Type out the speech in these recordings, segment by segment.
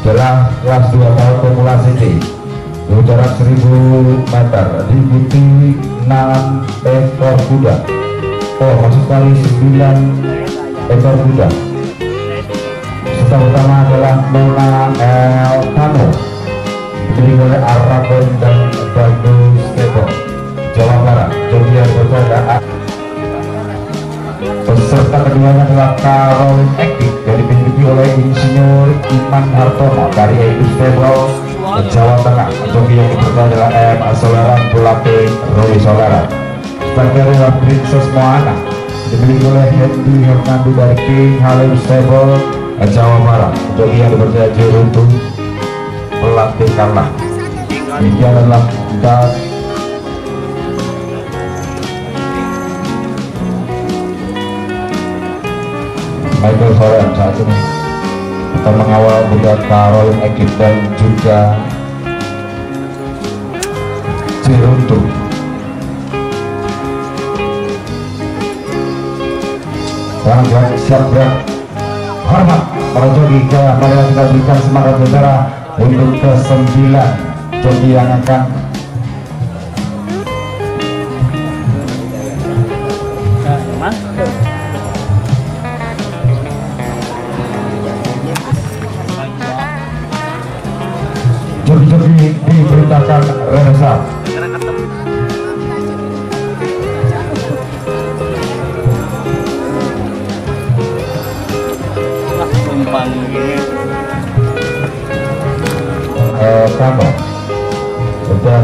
adalah kelas 2 tahun pemula City. Jarak 1000 meter diikuti 6 ekor kuda. Oh, maksud kali 9 ekor kuda. Peserta utama adalah Nona Elkano, dipilih oleh Arabon dan Bagus Tebo, Jawa Barat. Joki yang bersaudara. Peserta keduanya adalah Caroline Ekdik yang dimiliki oleh Insinyur Iman Hartono dari Edus Tebo, Jawa Tengah. Joki yang bersaudara adalah M. Solara Bulate Roy Solara. Sebagai adalah Princess Moana dimiliki oleh Hendy Hernando dari King Halim Stable, Jawa Barat. Joki yang dipercaya Jeruntu pelatih kalah. Ini adalah Michael Soren saat ini akan mengawal kuda Caroline Ekip dan juga Jeruntu. Sekarang siap gerak hormat para joki. Marilah kita berikan semangat saudara untuk ke-9 joki yang akan joki-joki diberitakan rehearsal. Kano sudah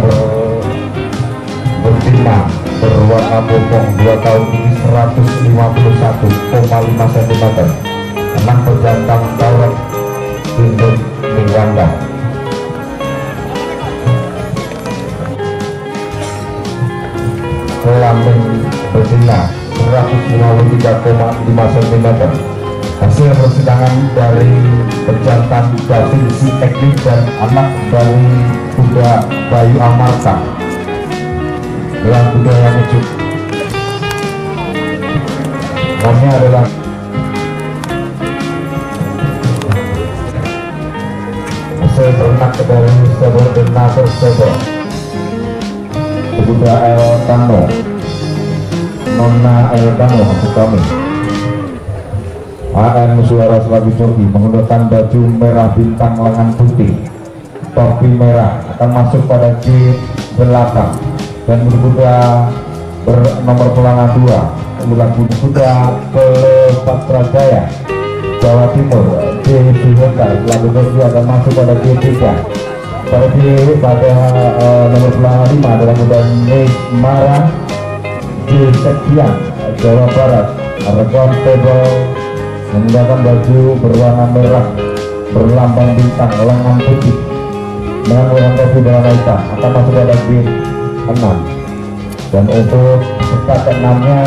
berbina berwarna pokok 2 tahun ini 151,5 cm, 6 pejantan dawet tinduk mingganda. Kelamin betina 153,5 cm. Hasil persidangan dari pejantan Davin Si Eklik dan anak dari kuda Bayu Amarta dengan kuda yang lucu. Namanya adalah hasil ternak dari Stable dan Nasr Stable, kuda Elkano, Nona Elkano maksud kami. AM Suara selaku joki menggunakan baju merah bintang lengan putih, topi merah, akan masuk pada gate belakang dan berkuda bernomor pelana 2 adalah kuda Pelepatrajaya Jawa Timur JHC Honda. Selaku joki akan masuk pada gate 3 pada nomor pelana 5 adalah kuda Nismara J. Sekian Jawa Barat. Rekan Table menggunakan baju berwarna merah berlambang bintang lengan putih dengan lengan topi berwarna hitam, akan masuk pada gate 6. Dan untuk peserta ke-6-nya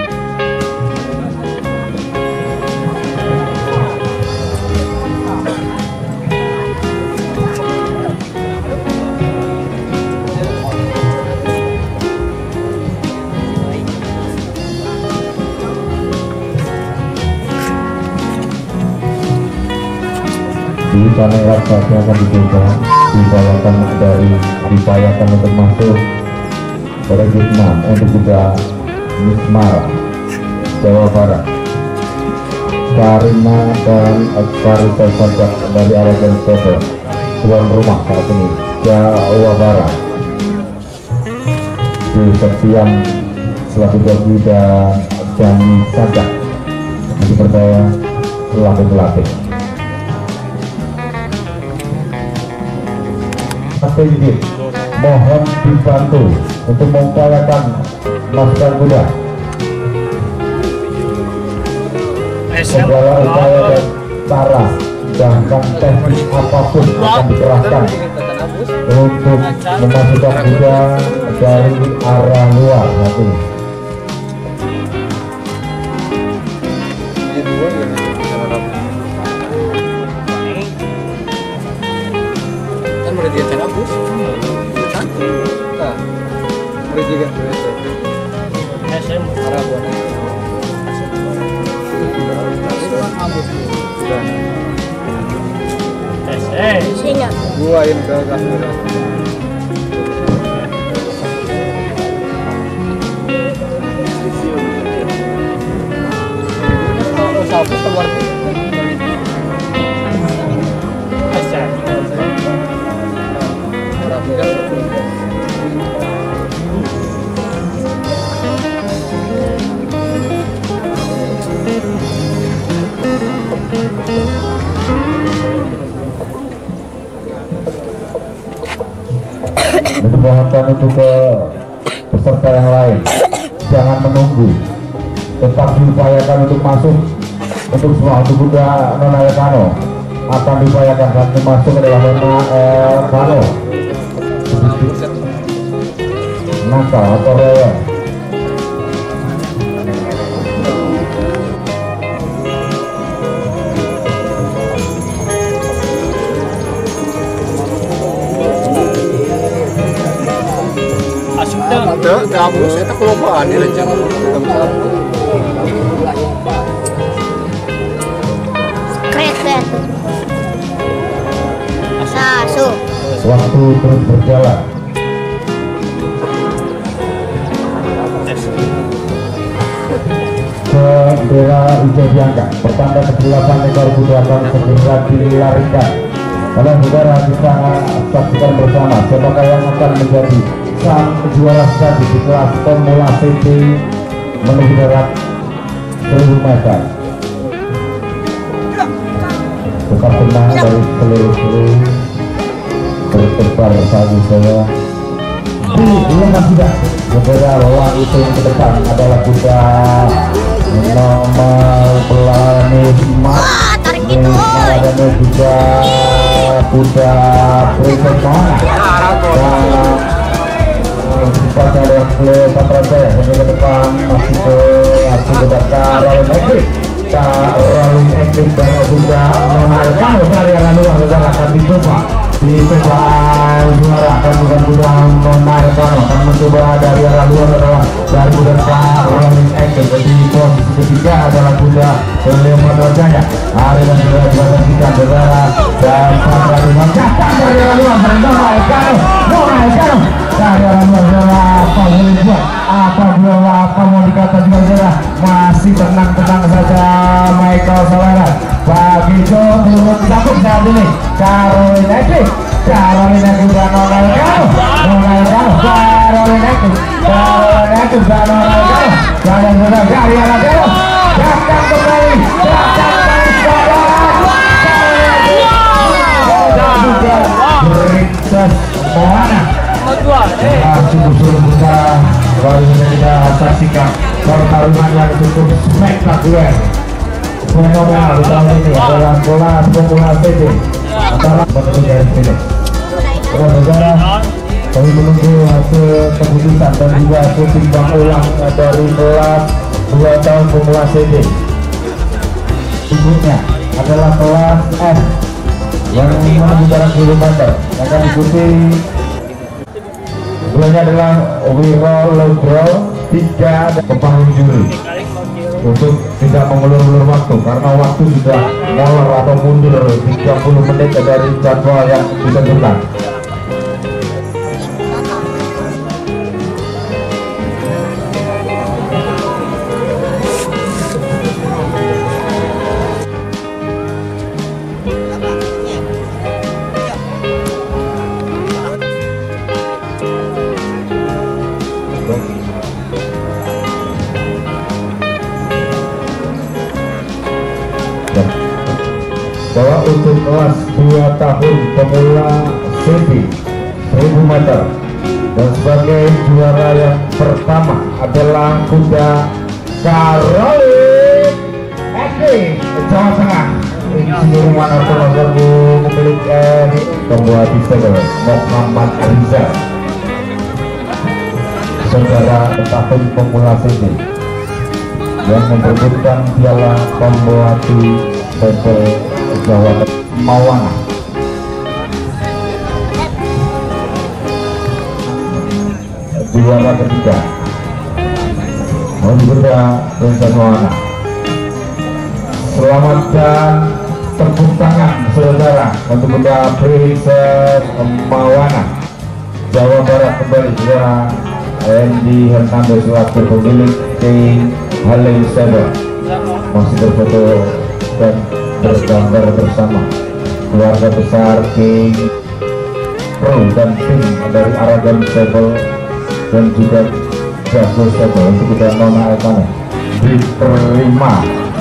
di sana raksasa akan dicoba diupayakan untuk masuk pada gate 6 untuk kuda Nismara Jawa Barat. Karina dan Karita Sajak dari Aragan Stable tuan rumah saat ini Jawa Barat. Di Septian selaku joki dan Jani Sajak yang dipercaya selaku pelatih. Sedikit mohon dibantu untuk mengupayakan masukan kuda. Segala upaya dan cara bahkan teknik apapun akan dikerahkan untuk memasukkan kuda dari arah luar nanti. Dia terabus, nah, boleh juga SM Arabon. Tes. Sini. Gua ini ke kamera. Sapu keluar. Dimohonkan untuk ke peserta yang lain jangan menunggu, tetap diupayakan untuk masuk. Untuk semua untuk kuda Nona Elkano akan diupayakan saat masuk adalah Nona Elkano nakal atau rewel. Ada kamu saya tak kelupaan ini rencana Keren. Sasu. Waktu terus berjalan. Bendera hijau diangkat, pertanda ke-8 ekor kuda akan segera dilarikan. Kalian saudara bisa saksikan bersama siapakah yang akan menjadi sang juara sejati di kelas Pemula CT menuju darat 1000 meter. Tetap tenang dari seluruh bertebar saja saya. Lepas tidak bendera lawan itu yang ke depan adalah kuda nomor Pelanis Mat Tarik itu. dan juga kuda Princess Moana dan pada Cleopatra Jaya yang ke depan masih ke depan Rolling Epic dan juga Nona Elkano dari arah luar saudara akan dicoba di perbaan juara dan bukan kuda Nona Elkano akan mencoba dari arah luar adalah dari kuda Rolling Epic. Di posisi ketiga adalah kuda Cleopatra Jaya. Hari dan juga diperhatikan saudara dan Sandra dengan datang dari arah luar dari Nona Elkano dari arah luar saudara. Apa boleh buat apa mau dikatakan saudara, masih tenang-tenang saja Michael Saweran. Begitu turun sambung saat ini Caroline Epic dan Nona Elkano Caroline Epic dan Nona Elkano dan sudah dari arah belok datang kembali Princess Moana. Sungguh-sungguh kita baru saja kita saksikan pertarungan yang cukup spektakuler fenomenal di tahun ini adalah kelas Pemula CT antara menuju dari sini. Saudara, kami menunggu hasil keputusan dan juga hasil timbang ulang dari kelas 2 tahun Pemula CT. Berikutnya adalah kelas F yang menuju jarak 10 meter yang akan diikuti. Bulannya adalah Wiro Logro 3 pembangun juri untuk tidak mengulur-ulur waktu karena waktu sudah molor atau mundur 30 menit dari jadwal yang ditentukan. Bahwa untuk kelas 2 tahun Pemula CT 1000 meter dan sebagai juara yang pertama adalah kuda Caroline Epic Jawa Tengah. Insinyur Manarto pemilik pembuat desain Muhammad Rizal saudara tahun Pemula CT yang memperebutkan piala Pembuati PT Jawa Mawana. Juara ketiga Princess Moana. Selamat dan tepuk tangan saudara untuk benda Princess Mawana Jawa Barat kembali saudara. Andy Hernando selaku pemilik King Harley Saber masih berfoto dan bergambar bersama keluarga besar King Pro dan tim dari Aragon Saber dan juga Jago Saber. Untuk kita Nona Ekane diterima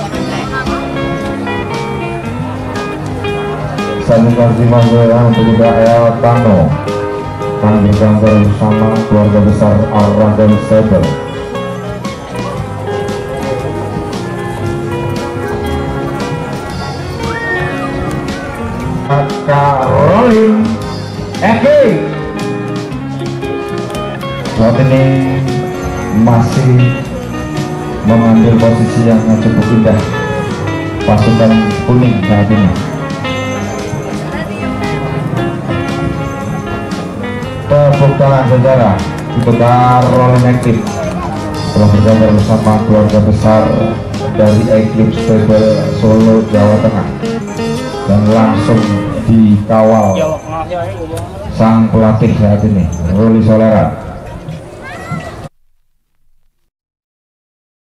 saling kasih mangga untuk kita El Tano akan bergambar bersama keluarga besar Aragon Saber. Caroline Eki saat ini masih mengambil posisi yang cukup indah pasukan kuning saat ini. Tepuk tangan saudara untuk Caroline Eki telah bergambar bersama keluarga besar dari Eclipse Saber Solo Jawa Tengah dan langsung dikawal sang pelatih saat ini Ruli Solera.